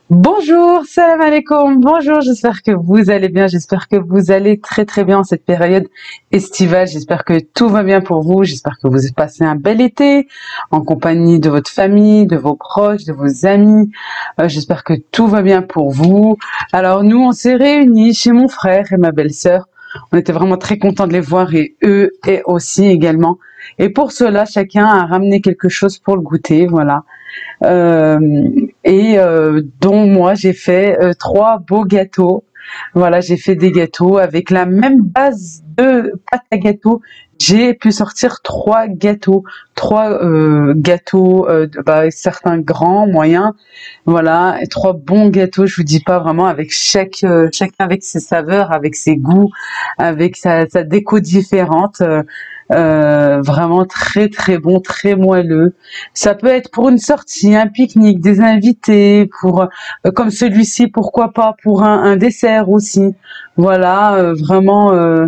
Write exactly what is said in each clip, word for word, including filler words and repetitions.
Bonjour, salam alaikum, bonjour, j'espère que vous allez bien, j'espère que vous allez très très bien en cette période estivale, j'espère que tout va bien pour vous, j'espère que vous avez passé un bel été en compagnie de votre famille, de vos proches, de vos amis, Euh, j'espère que tout va bien pour vous. Alors nous, on s'est réunis chez mon frère et ma belle-sœur, on était vraiment très contents de les voir et eux et aussi également. Et pour cela, chacun a ramené quelque chose pour le goûter, voilà. Euh, et euh, dont moi j'ai fait euh, trois beaux gâteaux. Voilà, j'ai fait des gâteaux avec la même base de pâte à gâteau. J'ai pu sortir trois gâteaux, trois euh, gâteaux, euh, de- bah, certains grands, moyens, voilà, et trois bons gâteaux. Je vous dis pas vraiment avec chaque, euh, chacun avec ses saveurs, avec ses goûts, avec sa, sa déco différente. Euh, euh, vraiment très très bon, très moelleux. Ça peut être pour une sortie, un pique-nique, des invités, pour euh, comme celui-ci, pourquoi pas pour un, un dessert aussi. Voilà, euh, vraiment euh,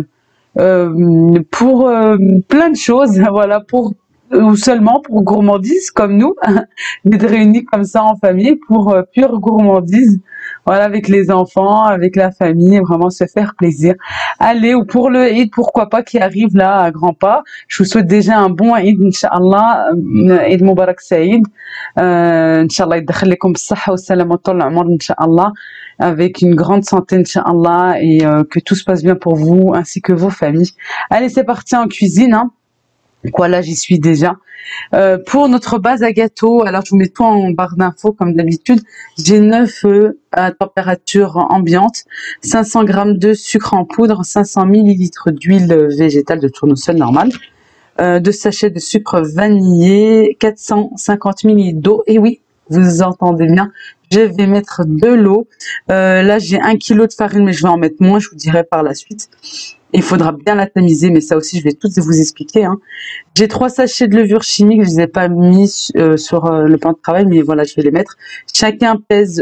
euh, pour euh, plein de choses. Voilà, pour ou seulement pour gourmandise comme nous, d'être réunis comme ça en famille pour euh, pure gourmandise. Voilà, avec les enfants, avec la famille, vraiment se faire plaisir. Allez, ou pour le Eid, pourquoi pas, qui arrive là à grands pas. Je vous souhaite déjà un bon Eid, Inch'Allah, euh, Eid Mubarak Saïd. Euh, Inch'Allah, يدخل لكم بالصحة والسلامة طول العمر, Inch'Allah, avec une grande santé, Inch'Allah, et euh, que tout se passe bien pour vous, ainsi que vos familles. Allez, c'est parti en cuisine, hein. Quoi, là, j'y suis déjà. Euh, pour notre base à gâteau, alors je vous mets tout en barre d'infos comme d'habitude. J'ai neuf œufs à température ambiante, cinq cents grammes de sucre en poudre, cinq cents millilitres d'huile végétale de tournesol normale, euh, deux sachets de sucre vanillé, quatre cent cinquante millilitres d'eau. Et oui, vous entendez bien, je vais mettre de l'eau. Euh, là, j'ai un kilo de farine, mais je vais en mettre moins, je vous dirai par la suite. Il faudra bien la tamiser, mais ça aussi, je vais tout vous expliquer, hein. J'ai trois sachets de levure chimique, je les ai pas mis euh, sur euh, le plan de travail, mais voilà, je vais les mettre. Chacun pèse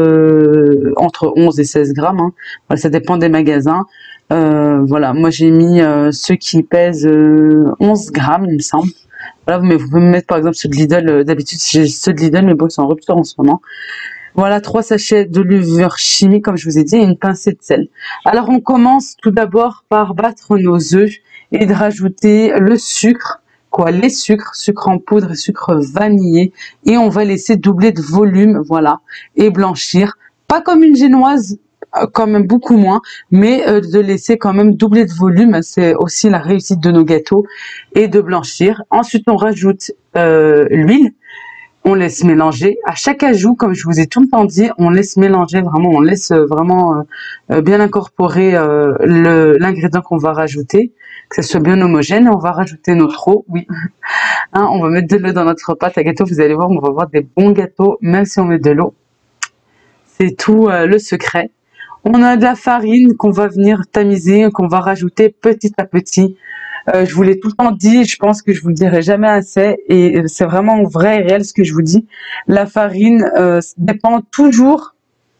euh, entre onze et seize grammes, hein. Voilà, ça dépend des magasins. Euh, voilà, moi j'ai mis euh, ceux qui pèsent euh, onze grammes, il me semble. Voilà, mais vous pouvez me mettre par exemple ceux de Lidl. euh, D'habitude, j'ai ceux de Lidl, mais bon, ils sont en rupture en ce moment. Voilà, trois sachets de levure chimique, comme je vous ai dit, et une pincée de sel. Alors, on commence tout d'abord par battre nos œufs et de rajouter le sucre, quoi, les sucres, sucre en poudre et sucre vanillé, et on va laisser doubler de volume, voilà, et blanchir. Pas comme une génoise, euh, quand même beaucoup moins, mais euh, de laisser quand même doubler de volume, c'est aussi la réussite de nos gâteaux, et de blanchir. Ensuite, on rajoute euh, l'huile. On laisse mélanger. À chaque ajout, comme je vous ai tout le temps dit, on laisse mélanger vraiment, on laisse vraiment euh, bien incorporer euh, le l'ingrédient qu'on va rajouter, que ce soit bien homogène. On va rajouter notre eau, oui. Hein, on va mettre de l'eau dans notre pâte à gâteau. Vous allez voir, on va avoir des bons gâteaux, même si on met de l'eau. C'est tout euh, le secret. On a de la farine qu'on va venir tamiser, qu'on va rajouter petit à petit. Euh, je vous l'ai tout le temps dit, je pense que je vous le dirai jamais assez, et c'est vraiment vrai et réel ce que je vous dis. La farine euh, dépend toujours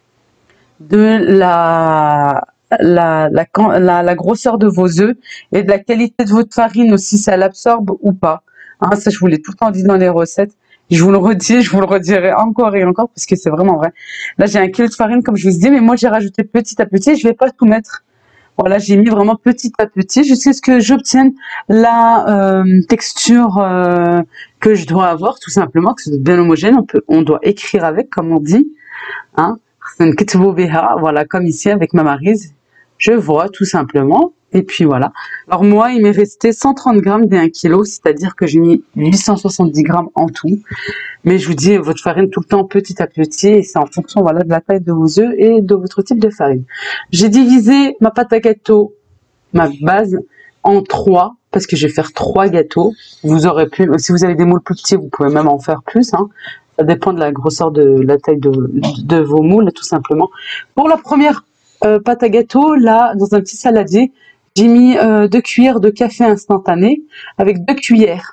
de la, la, la, la, la grosseur de vos œufs et de la qualité de votre farine aussi, si elle absorbe ou pas. Hein, ça, je vous l'ai tout le temps dit dans les recettes. Je vous le redis, je vous le redirai encore et encore parce que c'est vraiment vrai. Là, j'ai un kilo de farine, comme je vous ai dit, mais moi, j'ai rajouté petit à petit. Je vais pas tout mettre. Voilà, j'ai mis vraiment petit à petit jusqu'à ce que j'obtienne la euh, texture euh, que je dois avoir, tout simplement, que c'est bien homogène. On peut, on doit écrire avec, comme on dit, hein. Voilà, comme ici avec ma maryse, je vois tout simplement. Et puis voilà. Alors moi, il m'est resté cent trente grammes des un kilo, c'est-à-dire que j'ai mis huit cent soixante-dix grammes en tout. Mais je vous dis, votre farine tout le temps petit à petit, et c'est en fonction, voilà, de la taille de vos œufs et de votre type de farine. J'ai divisé ma pâte à gâteau, ma base, en trois, parce que je vais faire trois gâteaux. Vous aurez pu, si vous avez des moules plus petits, vous pouvez même en faire plus, hein. Ça dépend de la grosseur de la taille de, de vos moules, tout simplement. Pour la première euh, pâte à gâteau, là, dans un petit saladier, j'ai mis euh, deux cuillères de café instantané avec deux cuillères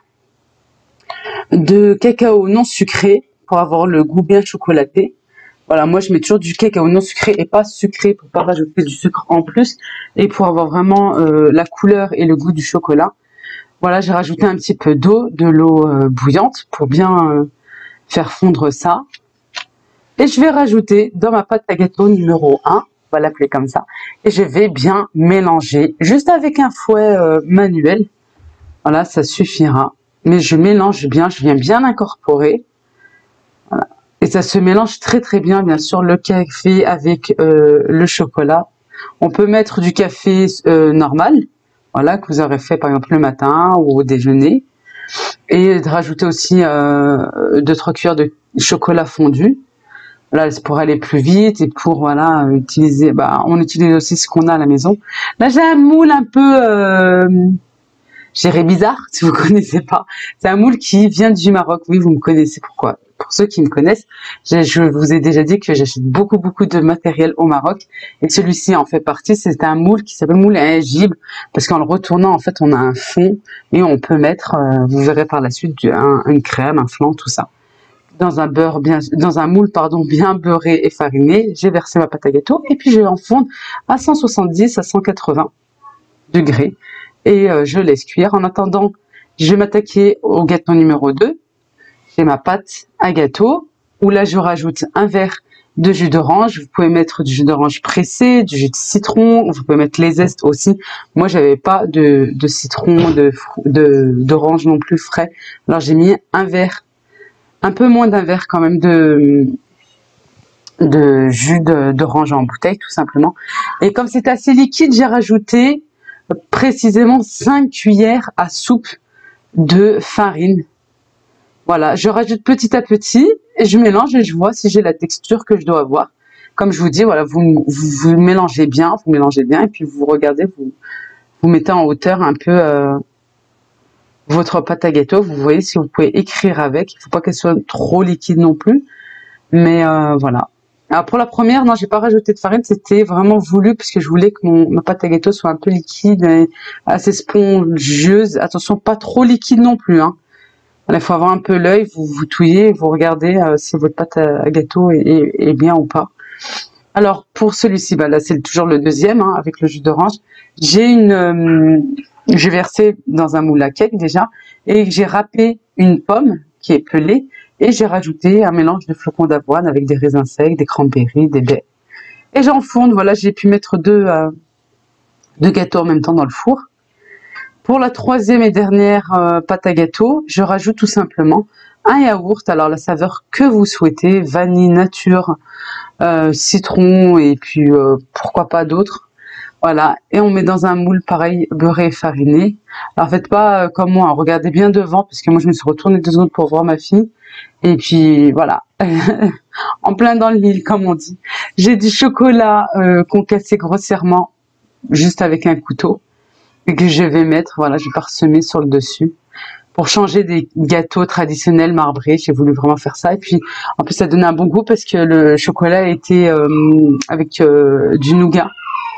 de cacao non sucré pour avoir le goût bien chocolaté. Voilà, moi je mets toujours du cacao non sucré et pas sucré pour pas rajouter du sucre en plus et pour avoir vraiment euh, la couleur et le goût du chocolat. Voilà, j'ai rajouté un petit peu d'eau, de l'eau euh, bouillante pour bien euh, faire fondre ça. Et je vais rajouter dans ma pâte à gâteau numéro un, on va l'appeler comme ça, et je vais bien mélanger, juste avec un fouet euh, manuel. Voilà, ça suffira. Mais je mélange bien, je viens bien incorporer. Voilà. Et ça se mélange très très bien, bien sûr, le café avec euh, le chocolat. On peut mettre du café euh, normal, voilà, que vous aurez fait par exemple le matin ou au déjeuner. Et de rajouter aussi euh, deux trois cuillères de chocolat fondu. Là, c'est pour aller plus vite et pour voilà utiliser. Bah, on utilise aussi ce qu'on a à la maison. Là, j'ai un moule un peu, euh, je dirais bizarre, si vous connaissez pas. C'est un moule qui vient du Maroc. Oui, vous me connaissez. Pourquoi? Pour ceux qui me connaissent, je vous ai déjà dit que j'achète beaucoup beaucoup de matériel au Maroc et celui-ci en fait partie. C'est un moule qui s'appelle moule à ingible parce qu'en le retournant en fait on a un fond et on peut mettre, euh, vous verrez par la suite, un, une crème, un flan, tout ça. Dans un beurre bien, dans un moule pardon bien beurré et fariné, j'ai versé ma pâte à gâteau et puis je l'enfonce à cent soixante-dix à cent quatre-vingts degrés et euh, je laisse cuire. En attendant, je vais m'attaquer au gâteau numéro deux. J'ai ma pâte à gâteau où là je rajoute un verre de jus d'orange. Vous pouvez mettre du jus d'orange pressé, du jus de citron, vous pouvez mettre les zestes aussi. Moi j'avais pas de, de citron, de de d'orange non plus frais. Alors j'ai mis un verre, un peu moins d'un verre quand même de de jus d'orange en bouteille tout simplement. Et comme c'est assez liquide, j'ai rajouté précisément cinq cuillères à soupe de farine. Voilà, je rajoute petit à petit et je mélange et je vois si j'ai la texture que je dois avoir. Comme je vous dis, voilà, vous, vous, vous mélangez bien, vous mélangez bien et puis vous regardez, vous, vous mettez en hauteur un peu euh, votre pâte à gâteau. Vous voyez si vous pouvez écrire avec. Il ne faut pas qu'elle soit trop liquide non plus. Mais euh, voilà. Alors pour la première, non, j'ai pas rajouté de farine. C'était vraiment voulu parce que je voulais que mon, ma pâte à gâteau soit un peu liquide et assez spongieuse. Attention, pas trop liquide non plus, hein. Il faut avoir un peu l'œil, vous vous touillez, vous regardez euh, si votre pâte à gâteau est, est, est bien ou pas. Alors pour celui-ci, bah là c'est toujours le deuxième hein, avec le jus d'orange. J'ai une, euh, j'ai versé dans un moule à cake déjà et j'ai râpé une pomme qui est pelée et j'ai rajouté un mélange de flocons d'avoine avec des raisins secs, des cranberries, des baies. Et j'enfourne. Voilà, j'ai pu mettre deux, euh, deux gâteaux en même temps dans le four. Pour la troisième et dernière euh, pâte à gâteau, je rajoute tout simplement un yaourt, alors la saveur que vous souhaitez, vanille nature, euh, citron et puis euh, pourquoi pas d'autres. Voilà, et on met dans un moule pareil, beurré et fariné. Alors faites pas euh, comme moi, regardez bien devant, parce que moi je me suis retournée deux secondes pour voir ma fille. Et puis voilà, en plein dans le mille comme on dit. J'ai du chocolat euh, concassé grossièrement, juste avec un couteau. Et que je vais mettre, voilà, je vais parsemer sur le dessus. Pour changer des gâteaux traditionnels marbrés, j'ai voulu vraiment faire ça. Et puis, en plus, ça donnait un bon goût parce que le chocolat était euh, avec euh, du nougat.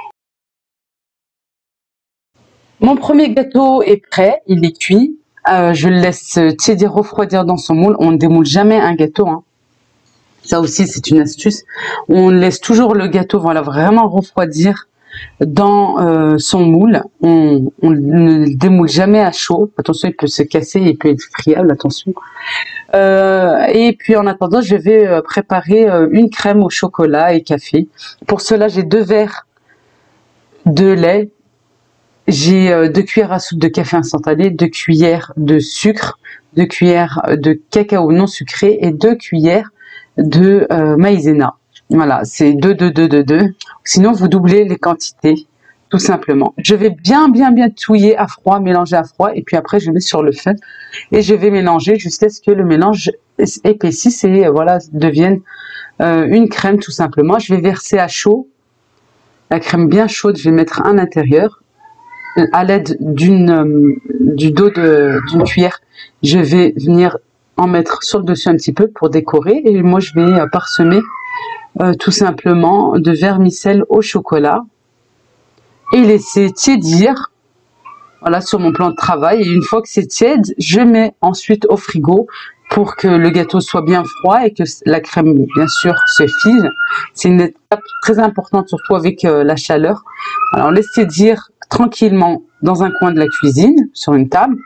Mon premier gâteau est prêt, il est cuit. Euh, je le laisse tiédir, refroidir dans son moule. On ne démoule jamais un gâteau, hein. Ça aussi, c'est une astuce. On laisse toujours le gâteau, voilà, vraiment refroidir dans euh, son moule. On, on ne le démoule jamais à chaud. Attention, il peut se casser, il peut être friable, attention. Euh, et puis en attendant, je vais euh, préparer euh, une crème au chocolat et café. Pour cela, j'ai deux verres de lait. J'ai euh, deux cuillères à soupe de café instantané, deux cuillères de sucre, deux cuillères de cacao non sucré et deux cuillères de euh, maïzena. Voilà, c'est deux, deux, deux, deux, deux. Sinon, vous doublez les quantités, tout simplement. Je vais bien, bien, bien touiller à froid, mélanger à froid. Et puis après, je mets sur le feu et je vais mélanger jusqu'à ce que le mélange épaississe et voilà, devienne euh, une crème, tout simplement. Je vais verser à chaud. La crème bien chaude, je vais mettre à l'intérieur. À l'aide d'une euh, du dos d'une cuillère, je vais venir en mettre sur le dessus un petit peu pour décorer. Et moi, je vais euh, parsemer Euh, tout simplement de vermicelle au chocolat et laisser tiédir, voilà, sur mon plan de travail. Et une fois que c'est tiède, je mets ensuite au frigo pour que le gâteau soit bien froid et que la crème bien sûr se file. C'est une étape très importante, surtout avec euh, la chaleur. Alors on laisse tiédir tranquillement dans un coin de la cuisine sur une table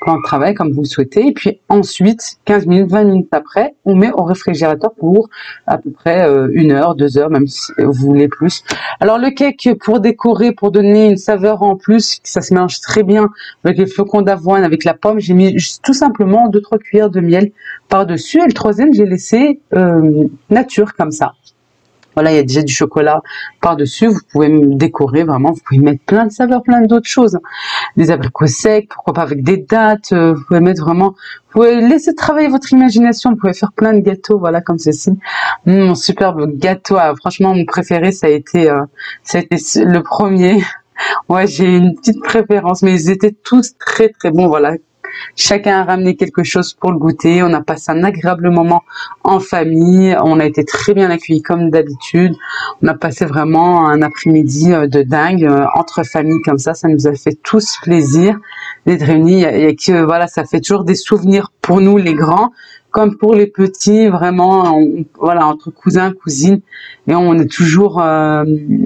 plan de travail comme vous le souhaitez. Et puis ensuite, quinze minutes, vingt minutes après, on met au réfrigérateur pour à peu près euh, une heure, deux heures, même si vous voulez plus. Alors le cake, pour décorer, pour donner une saveur en plus, ça se mélange très bien avec les flocons d'avoine, avec la pomme, j'ai mis juste, tout simplement deux trois cuillères de miel par-dessus. Et le troisième, j'ai laissé euh, nature comme ça. Voilà, il y a déjà du chocolat par-dessus. Vous pouvez décorer vraiment, vous pouvez mettre plein de saveurs, plein d'autres choses. Des abricots secs, pourquoi pas avec des dattes. Euh, vous pouvez mettre vraiment, vous pouvez laisser travailler votre imagination. Vous pouvez faire plein de gâteaux, voilà, comme ceci. Mmh, mon superbe gâteau, ah, franchement, mon préféré, ça a été, euh, ça a été le premier. Ouais, j'ai une petite préférence, mais ils étaient tous très très bons, voilà. Chacun a ramené quelque chose pour le goûter. On a passé un agréable moment en famille. On a été très bien accueillis comme d'habitude. On a passé vraiment un après-midi de dingue entre familles comme ça. Ça nous a fait tous plaisir d'être réunis. Et que voilà, ça fait toujours des souvenirs pour nous les grands, comme pour les petits. Vraiment, on, voilà, entre cousins, cousines, et on est toujours euh,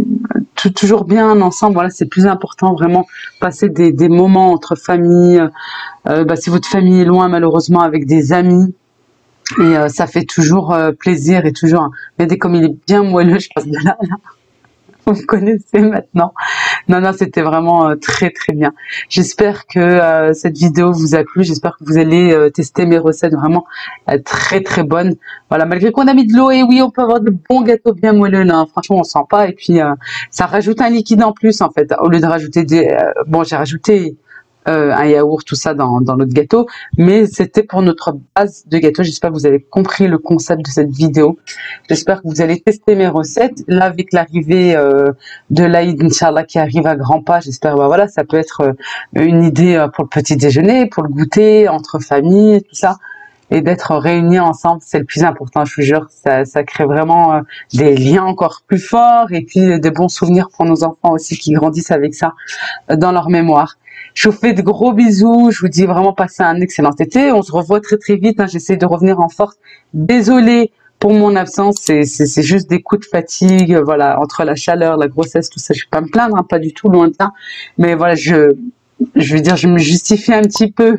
toujours bien ensemble. Voilà, c'est plus important, vraiment passer des, des moments entre familles. Euh, bah, si votre famille est loin, malheureusement, avec des amis, et euh, ça fait toujours euh, plaisir et toujours. Hein. Regardez comme il est bien moelleux, je passe de là, là. Vous me connaissez maintenant. Non, non, c'était vraiment euh, très très bien. J'espère que euh, cette vidéo vous a plu. J'espère que vous allez euh, tester mes recettes vraiment euh, très très bonnes. Voilà, malgré qu'on a mis de l'eau, et oui, on peut avoir de bons gâteaux bien moelleux. Non, franchement, on sent pas. Et puis, euh, ça rajoute un liquide en plus, en fait. Au lieu de rajouter des... Euh, bon, j'ai rajouté... Euh, un yaourt, tout ça dans, dans notre gâteau, mais c'était pour notre base de gâteau. J'espère que vous avez compris le concept de cette vidéo. J'espère que vous allez tester mes recettes. Là, avec l'arrivée euh, de l'Aïd, Inch'Allah, qui arrive à grands pas, j'espère, bah voilà, ça peut être euh, une idée pour le petit déjeuner, pour le goûter, entre familles, tout ça. Et d'être réunis ensemble, c'est le plus important, je vous jure. Ça, ça crée vraiment euh, des liens encore plus forts, et puis euh, de bons souvenirs pour nos enfants aussi qui grandissent avec ça euh, dans leur mémoire. Je vous fais de gros bisous. Je vous dis vraiment passez un excellent été. On se revoit très très vite. Hein. J'essaie de revenir en force. Désolée pour mon absence. C'est juste des coups de fatigue. Voilà, entre la chaleur, la grossesse, tout ça. Je ne vais pas me plaindre, hein, pas du tout, loin de ça. Mais voilà, je... je veux dire, je me justifie un petit peu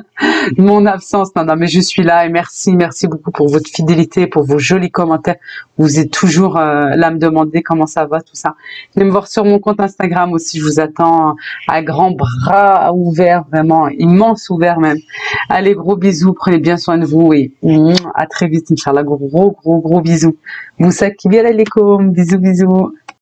mon absence. Non, non, mais je suis là et merci, merci beaucoup pour votre fidélité, pour vos jolis commentaires. Vous êtes toujours euh, là à me demander comment ça va, tout ça. Venez me voir sur mon compte Instagram aussi. Je vous attends à grands bras ouverts, vraiment immense ouverts même. Allez, gros bisous, prenez bien soin de vous et à très vite, Inch'Allah. Gros, gros, gros bisous. Moussa Kibiala Alaikum. Bisous, bisous.